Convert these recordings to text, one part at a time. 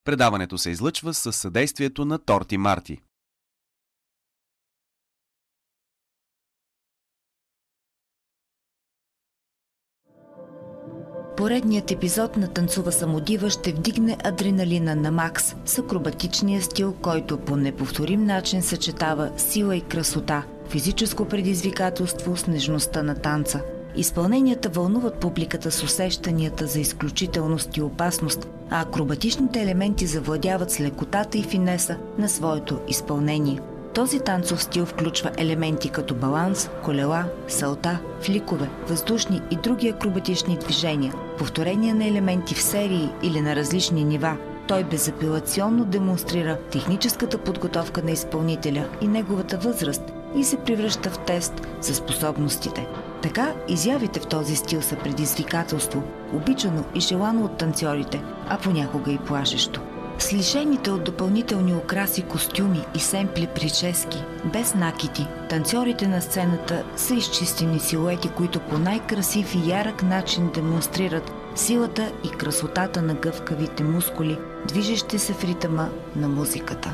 Предаването се излъчва със съдействието на Торти Марти. Поредният епизод на Танцува самодива ще вдигне адреналина на макс с акробатичния стил, който по неповторим начин съчетава сила и красота, физическо предизвикателство с нежността на танца. Изпълненията вълнуват публиката с усещанията за изключителност и опасност, а акробатичните елементи завладяват с лекотата и финеса на своето изпълнение. Този танцов стил включва елементи като баланс, колела, салта, фликове, въздушни и други акробатични движения, повторения на елементи в серии или на различни нива. Той безапелационно демонстрира техническата подготовка на изпълнителя и неговата възраст и се превръща в тест за способностите. Така, изявите в този стил са предизвикателство, обичано и желано от танцорите, а понякога и плашещо. С лишените от допълнителни украси, костюми и семпли прически, без накити, танцорите на сцената са изчистени силуети, които по най-красив и ярък начин демонстрират силата и красотата на гъвкавите мускули, движещи се в ритъма на музиката.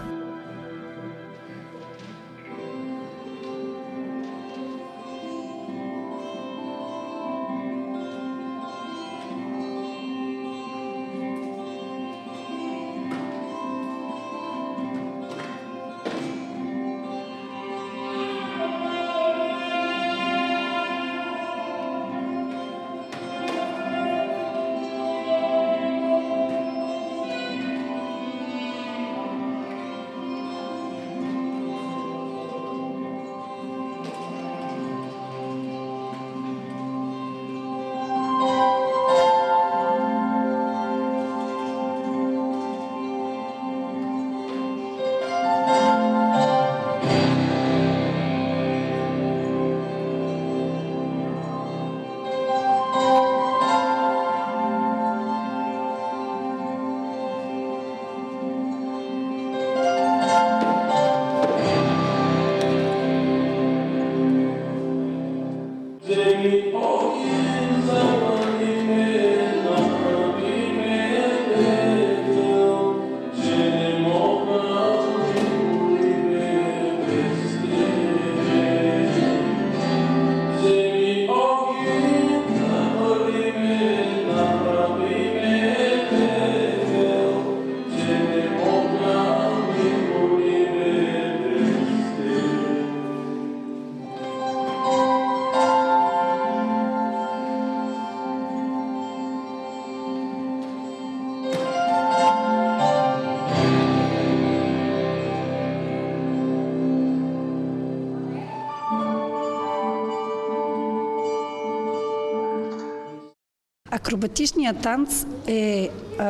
Акробатичният танц е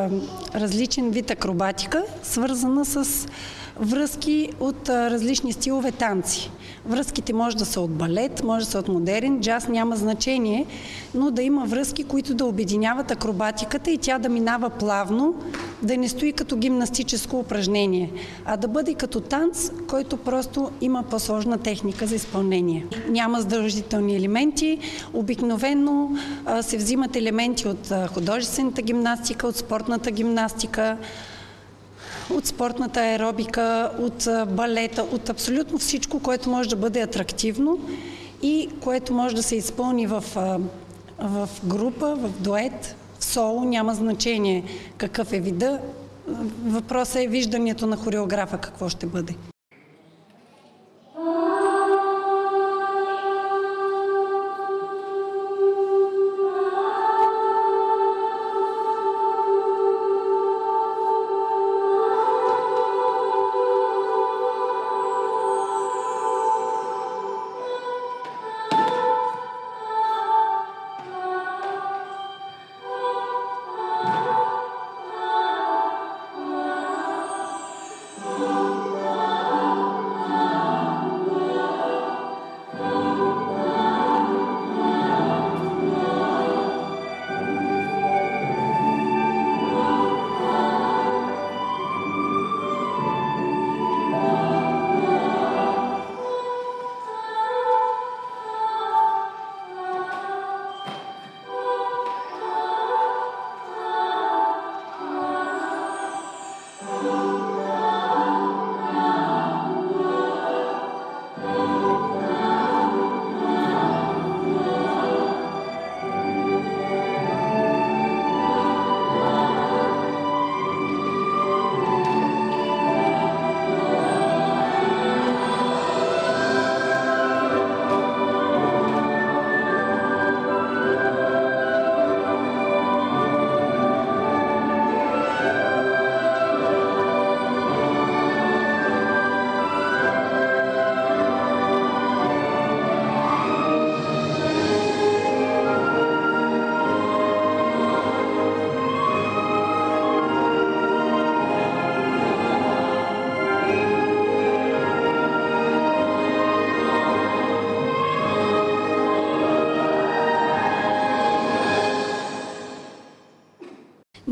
различен вид акробатика, свързана с връзки от различни стилове танци. Връзките може да са от балет, може да са от модерен, джаз, няма значение, но да има връзки, които да обединяват акробатиката и тя да минава плавно, да не стои като гимнастическо упражнение, а да бъде като танц, който просто има по-сложна техника за изпълнение. Няма задължителни елементи, обикновено се взимат елементи от художествената гимнастика, от спортната гимнастика, от спортната аеробика, от балета, от абсолютно всичко, което може да бъде атрактивно и което може да се изпълни в група, в дует, в соло, няма значение какъв е вида. Въпросът е виждането на хореографа какво ще бъде.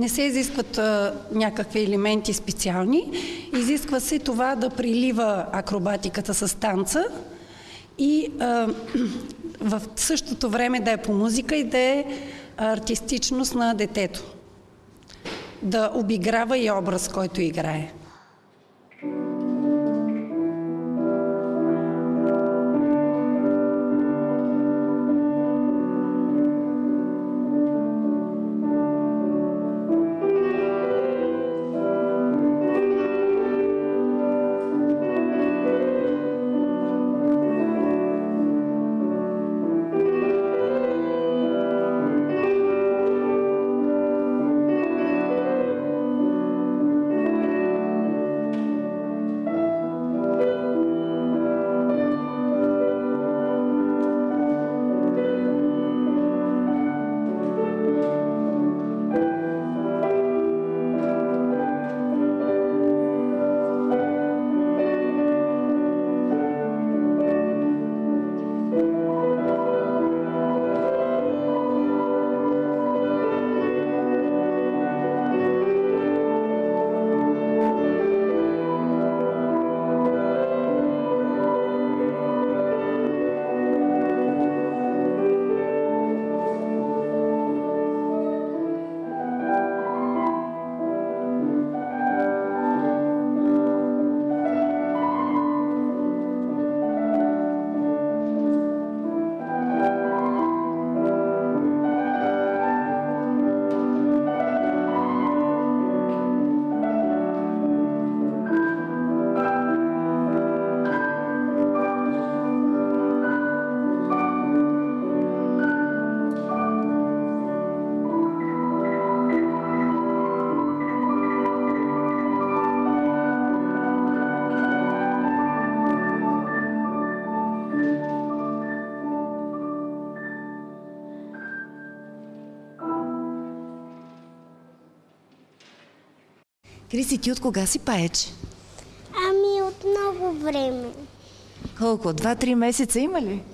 Не се изискват някакви елементи специални. Изисква се това да прилива акробатиката с танца и в същото време да е по музика и да е артистичност на детето. Да обиграва и образ, който играе. Криси, ти от кога си паеч? Ами от много време. Колко? 2-3 месеца има ли?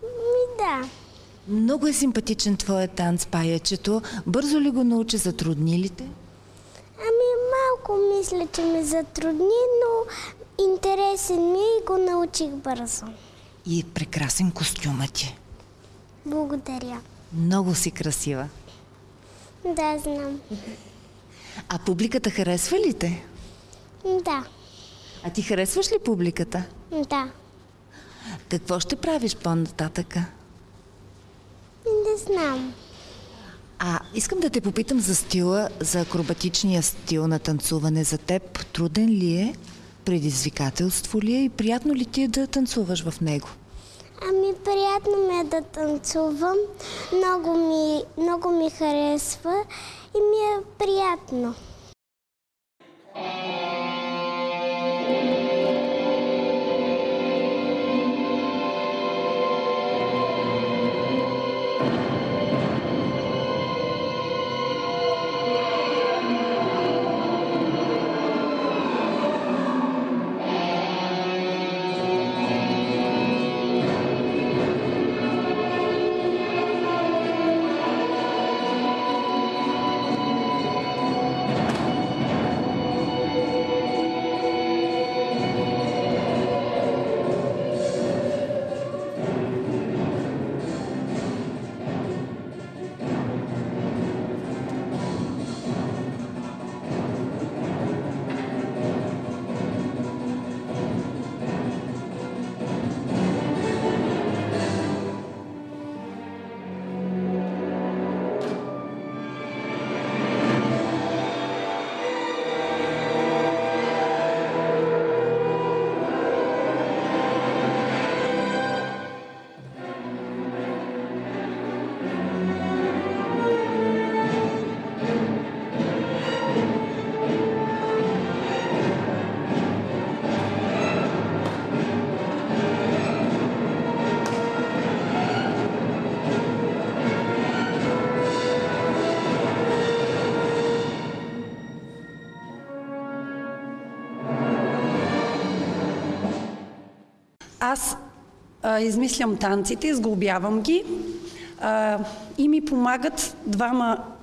Да. Много е симпатичен твоят танц, паечето. Бързо ли го научи, затрудни ли те? Ами малко мисля, че ме затрудни, но интересен ми е и го научих бързо. И прекрасен костюмът ти. Благодаря. Много си красива. Да, знам. А публиката харесва ли те? Да. А ти харесваш ли публиката? Да. Какво ще правиш по-нататъка? Не знам. Искам да те попитам за стила, за акробатичния стил на танцуване. За теб труден ли е, предизвикателство ли е и приятно ли ти е да танцуваш в него? Ами приятно ми е да танцувам, много ми харесва и ми е приятно. Аз измислям танците, сглобявам ги и ми помагат двама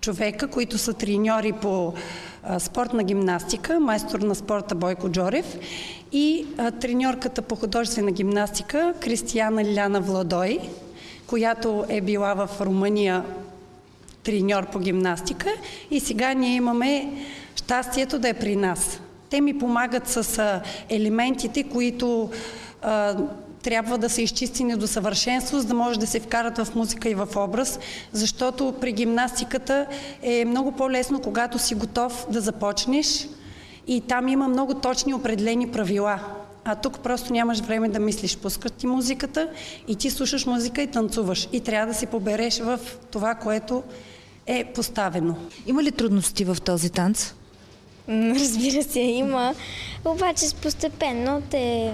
човека, които са треньори по спортна гимнастика, майстор на спорта Бойко Джорев и треньорката по художествена гимнастика Кристияна Лиляна Владой, която е била в Румъния треньор по гимнастика и сега ние имаме щастието да е при нас. Те ми помагат с елементите, които трябва да са изчистени до съвършенство, за да може да се вкарат в музика и в образ, защото при гимнастиката е много по-лесно, когато си готов да започнеш и там има много точни определени правила. А тук просто нямаш време да мислиш. Пускаш ти музиката и ти слушаш музика и танцуваш. И трябва да се побереш в това, което е поставено. Има ли трудности в този танц? Разбира се, има. Обаче постепенно те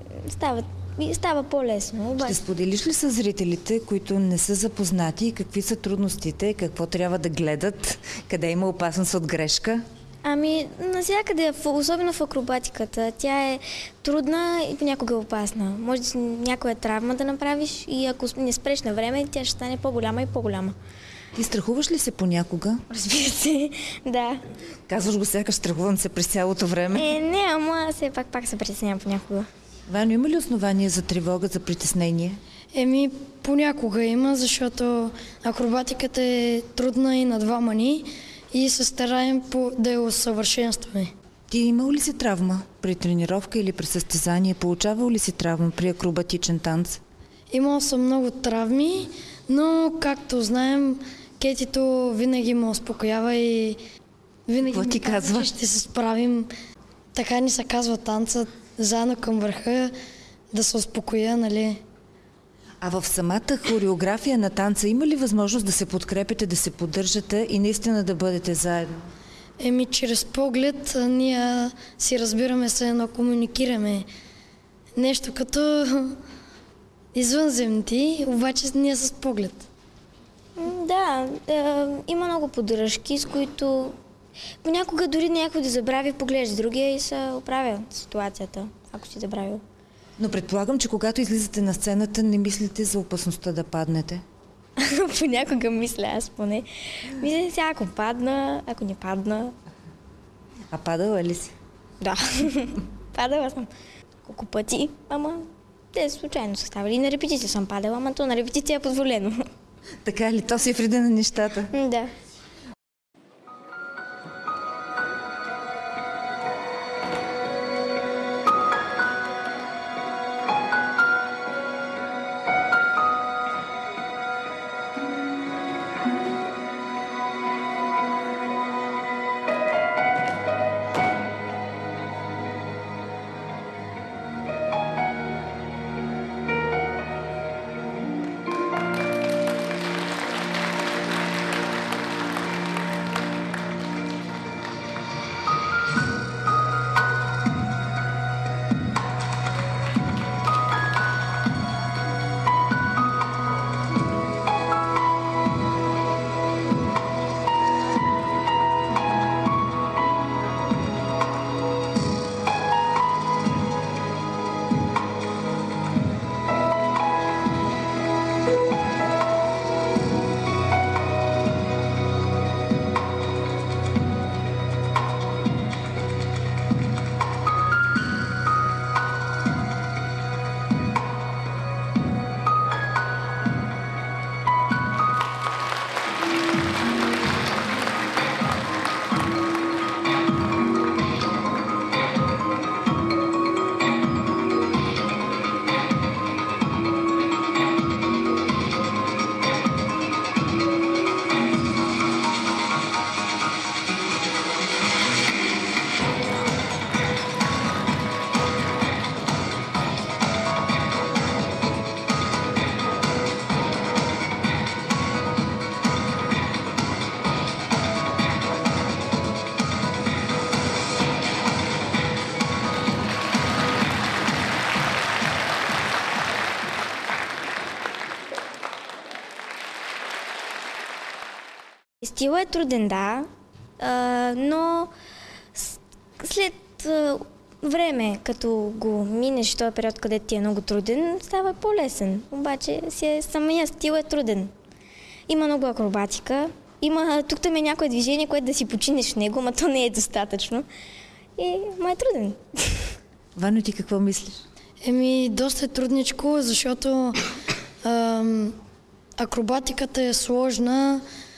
става по-лесно. Ще споделиш ли с зрителите, които не са запознати, какви са трудностите, какво трябва да гледат, къде има опасност от грешка? Ами, навсякъде, особено в акробатиката, тя е трудна и понякога опасна. Може да си някоя травма да направиш и ако не спреш на време, тя ще стане по-голяма и по-голяма. Ти страхуваш ли се понякога? Разбира се, да. Казваш го сякаш страхувам се през цялото време. Не, ама все пак се притеснявам понякога. Ваню, има ли основания за тревога, за притеснение? Понякога има, защото акробатиката е трудна и на двама ни и се стараем да я усъвършенстваме. Ти имал ли си травма при тренировка или при състезание? Получавал ли си травма при акробатичен танц? Имал съм много травми, но както знаем, Кетито винаги ме успокоява и винаги ми казва, че ще се справим. Така ни се казва танца, заедно към върха, да се успокоя, нали? А в самата хореография на танца има ли възможност да се подкрепите, да се поддържате и наистина да бъдете заедно? Чрез поглед ние си разбираме се, едно комуникираме. Нещо като извънземни, обаче ние с поглед. Да, има много поддръжки, с които понякога дори някой да забрави, погледаш другия и се оправя ситуацията, ако си забравил. Но предполагам, че когато излизате на сцената, не мислите за опасността да паднете? Понякога мисля, аз поне. Мисля си, ако падна, ако не падна. А падала ли си? Да, падала съм колко пъти, ама те случайно са ставали. И на репетиция съм падала, ама то на репетиция е позволено. Така ли? То си е вреда на нещата. Да. Стила е труден, да, но след време, като го минеш този период, където ти е много труден, става по-лесен. Обаче самия стил е труден. Има много акробатика има тук там е някое движение, което да си починеш в него, но то не е достатъчно. И ма е труден. Вано, ти какво мислиш? Доста е трудничко, защото акробатиката е сложна.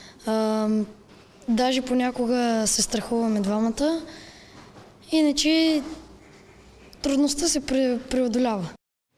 Даже понякога се страхуваме двамата. Иначе трудността се преодолява.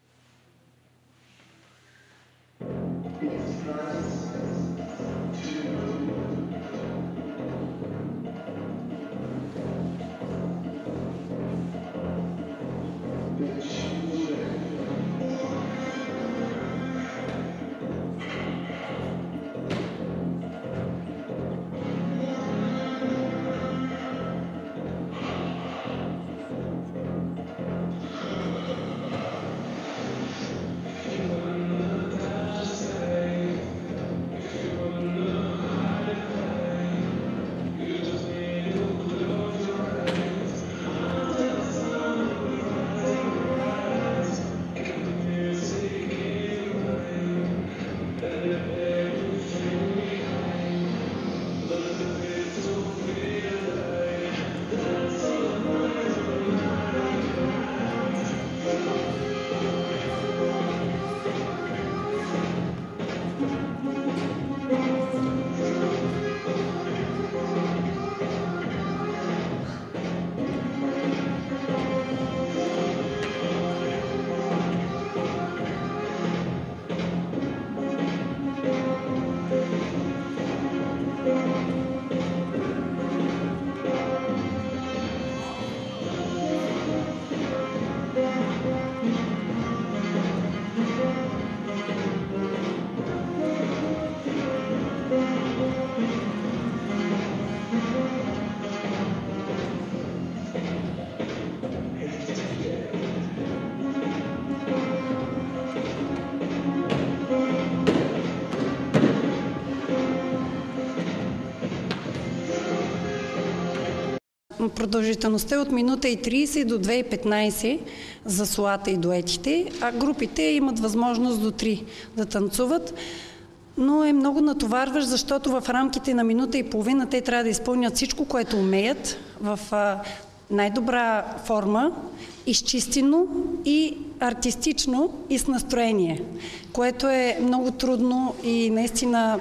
Продължителността е от минута и 30 до 2,15 за солата и дуетите, а групите имат възможност до 3 да танцуват. Но е много натоварващ, защото в рамките на минута и половина те трябва да изпълнят всичко, което умеят в най-добра форма, изчистено и артистично и с настроение, което е много трудно и наистина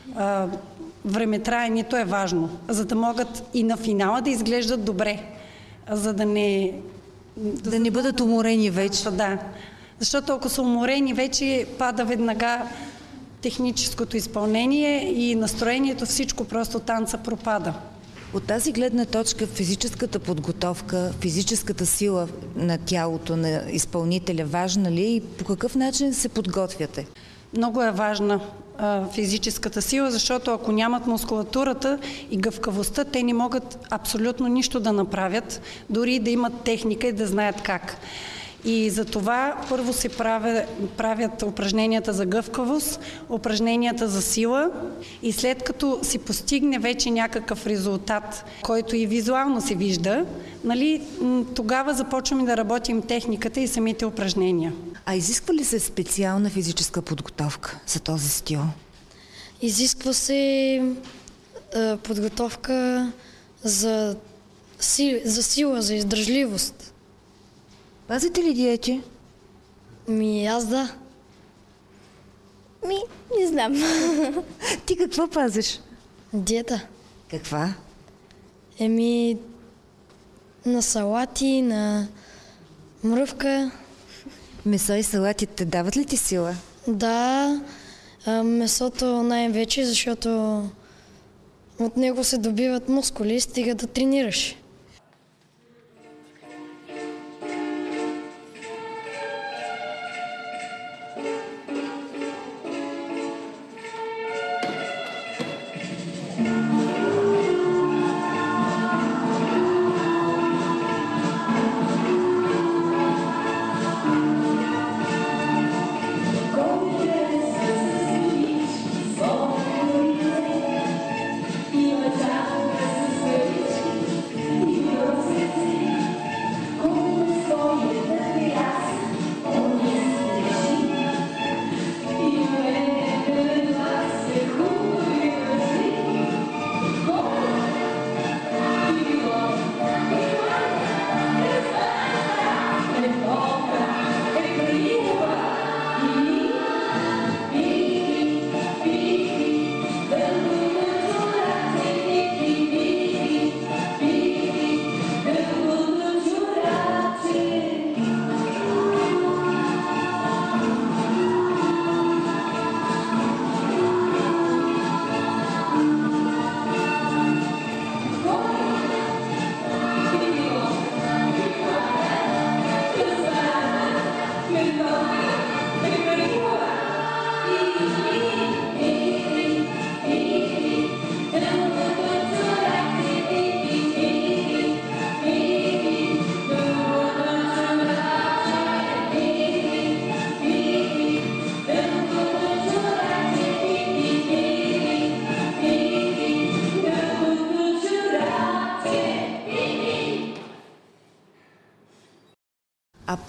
времетраенето е важно, за да могат и на финала да изглеждат добре, за да не бъдат уморени вече. Да, защото ако са уморени, вече пада веднага техническото изпълнение и настроението, всичко, просто танца пропада. От тази гледна точка физическата подготовка, физическата сила на тялото на изпълнителя важна ли и по какъв начин се подготвяте? Много е важна физическата сила, защото ако нямат мускулатурата и гъвкавостта, те не могат абсолютно нищо да направят, дори да имат техника и да знаят как. И за това първо се правят упражненията за гъвкавост, упражненията за сила и след като се постигне вече някакъв резултат, който и визуално се вижда, тогава започваме да работим техниката и самите упражнения. А изисква ли се специална физическа подготовка за този стил? Изисква се подготовка за сила, за издържливост. Пазите ли диети? Аз да. Не знам. Ти какво пазиш? Диета. Каква? На салати, на мръвка. Месо и салатите дават ли ти сила? Да, месото най-вече, защото от него се добиват мускули, стига да тренираш.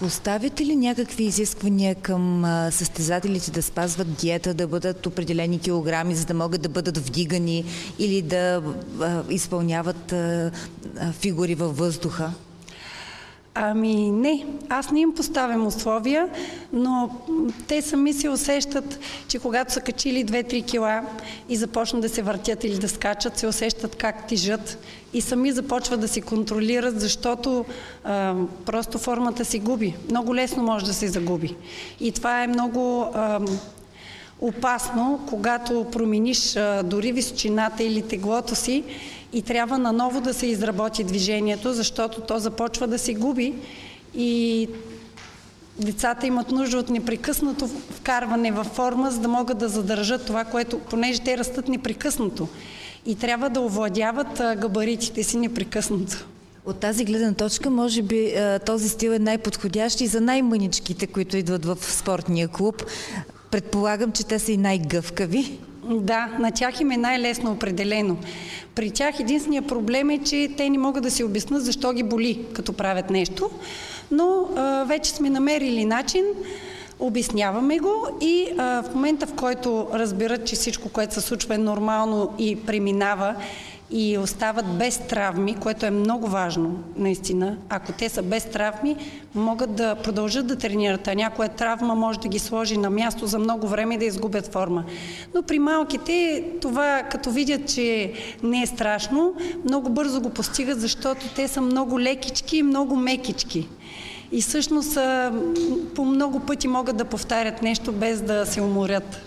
Поставяте ли някакви изисквания към състезателите да спазват диета, да бъдат определени килограми, за да могат да бъдат вдигани или да изпълняват фигури във въздуха? Ами не, аз не им поставям условия, но те сами се усещат, че когато са качили 2-3 кила и започнат да се въртят или да скачат, се усещат как тежат и сами започват да се контролират, защото просто формата си губи. Много лесно може да се загуби. И това е много опасно, когато промениш дори височината или теглото си и трябва наново да се изработи движението, защото то започва да се губи и децата имат нужда от непрекъснато вкарване във форма, за да могат да задържат това, което, понеже те растат непрекъснато и трябва да овладяват габаритите си непрекъснато. От тази гледна точка, може би този стил е най-подходящ и за най-мъничките, които идват в спортния клуб. Предполагам, че те са и най-гъвкави. Да, на тях им е най-лесно определено. При тях единственият проблем е, че те не могат да си обяснят защо ги боли, като правят нещо, но вече сме намерили начин, обясняваме го и в момента, в който разберат, че всичко, което се случва е нормално и преминава и остават без травми, което е много важно, наистина. Ако те са без травми, могат да продължат да тренират, а някоя травма може да ги сложи на място за много време и да изгубят форма. Но при малките това, като видят, че не е страшно, много бързо го постигат, защото те са много лекички и много мекички. И всъщност по много пъти могат да повтарят нещо без да се уморят.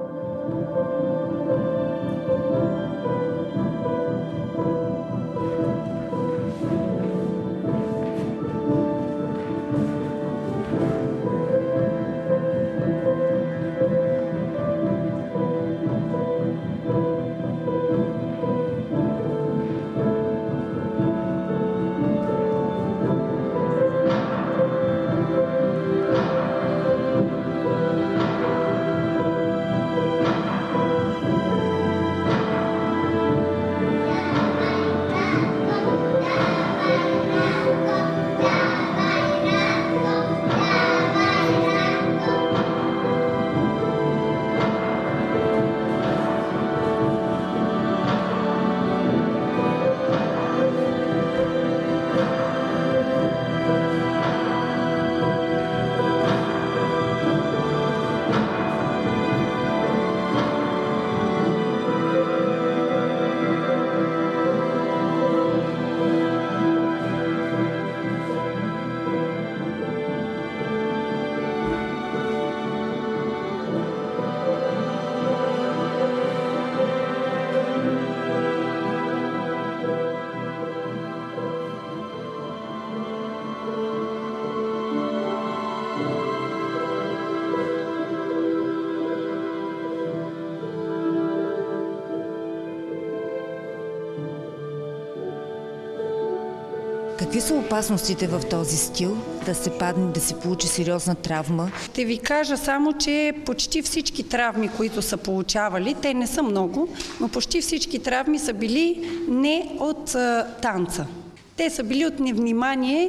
Какви са опасностите в този стил? Да се падне, да се получи сериозна травма? Ще ви кажа само, че почти всички травми, които са получавали, те не са много, но почти всички травми са били не от танца. Те са били от невнимание,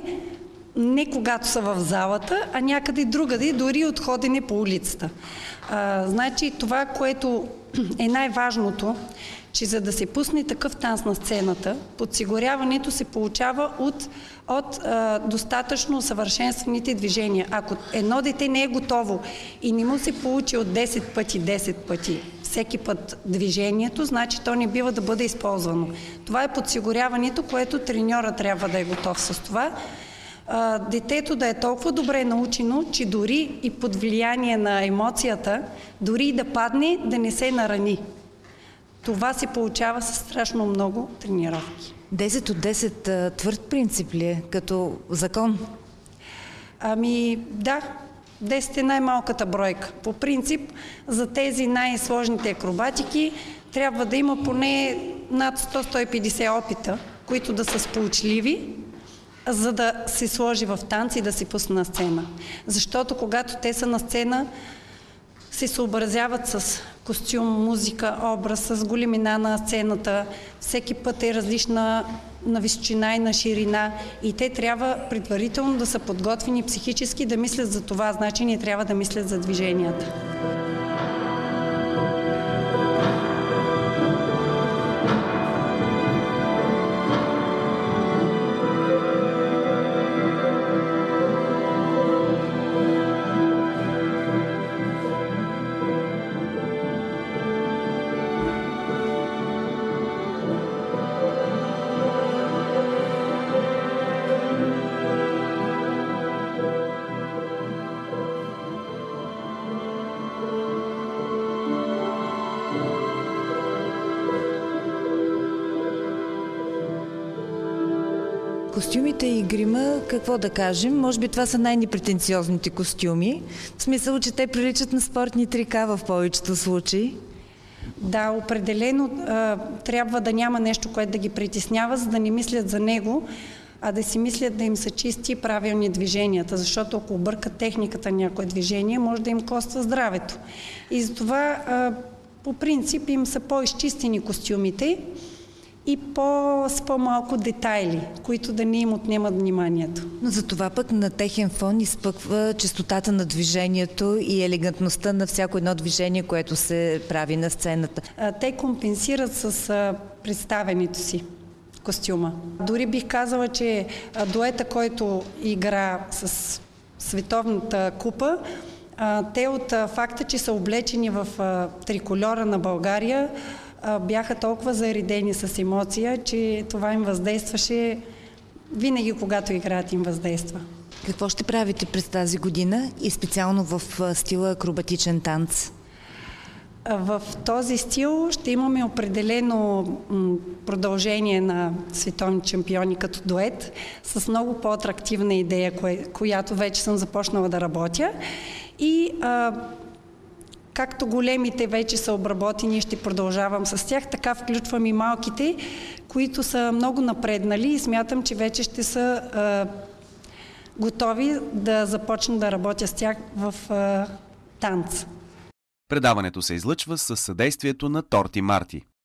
не когато са в залата, а някъде другаде, дори от ходене по улицата. Значи това, което е най-важното, че за да се пусне такъв танц на сцената, подсигуряването се получава от достатъчно усъвършенстваните движения. Ако едно дете не е готово и не му се получи от 10 пъти всеки път движението, значи то не бива да бъде използвано. Това е подсигуряването, което треньора трябва да е готов с това. Детето да е толкова добре научено, че дори и под влияние на емоцията, дори и да падне, да не се нарани. Това се получава със страшно много тренировки. 10 от 10 твърд принцип ли е, като закон? Ами да, 10 е най-малката бройка. По принцип, за тези най-сложните акробатики трябва да има поне над 100-150 опита, които да са сполучливи, за да се сложи в танц и да се пусне на сцена. Защото когато те са на сцена, се съобразяват с костюм, музика, образ, с големина на сцената. Всеки път е различна на височина и на ширина и те трябва предварително да са подготвени психически да мислят за това. Значи ние трябва да мислят за движенията. Костюмите и грима, какво да кажем? Може би това са най-непретенциозните костюми. В смисъл, че те приличат на спортни трика в повечето случаи. Да, определено трябва да няма нещо, което да ги притеснява, за да не мислят за него, а да си мислят да им са чисти и правилни движенията, защото ако объркат техниката на някое движение, може да им коства здравето. И затова по принцип им са по-изчистени костюмите и с по-малко детайли, които да не им отнемат вниманието. Но за това пък на техен фон изпъква честотата на движението и елегантността на всяко едно движение, което се прави на сцената. Те компенсират с представенето си костюма. Дори бих казала, че дуета, който игра с Световната купа, те от факта, че са облечени в трикольора на България, бяха толкова заредени с емоция, че това им въздействаше винаги, когато играят, им въздейства. Какво ще правите през тази година и специално в стила акробатичен танц? В този стил ще имаме определено продължение на световни шампиони като дует с много по-атрактивна идея, която вече съм започнала да работя. И както големите вече са обработени, ще продължавам с тях, така включвам и малките, които са много напреднали и смятам, че вече ще са готови да започна да работя с тях в танц. Предаването се излъчва със съдействието на Торти Марти.